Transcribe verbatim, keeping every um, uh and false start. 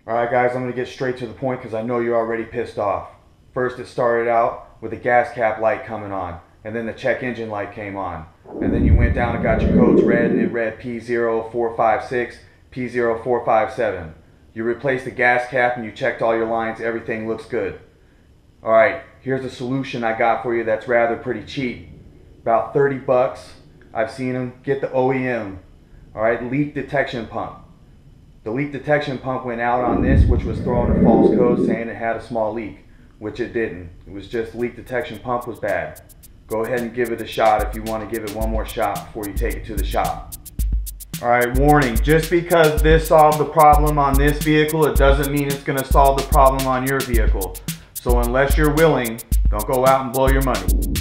Alright guys, I'm going to get straight to the point because I know you're already pissed off. First it started out with the gas cap light coming on, and then the check engine light came on. And then you went down and got your codes read, and it read P zero four five six, P zero four five seven. You replaced the gas cap and you checked all your lines, everything looks good. Alright, here's a solution I got for you that's rather pretty cheap. About thirty bucks. I've seen them. Get the O E M. Alright, leak detection pump. The leak detection pump went out on this, which was throwing a false code saying it had a small leak, which it didn't. It was just leak detection pump was bad. Go ahead and give it a shot if you want to give it one more shot before you take it to the shop. Alright, warning, just because this solved the problem on this vehicle, it doesn't mean it's going to solve the problem on your vehicle. So unless you're willing, don't go out and blow your money.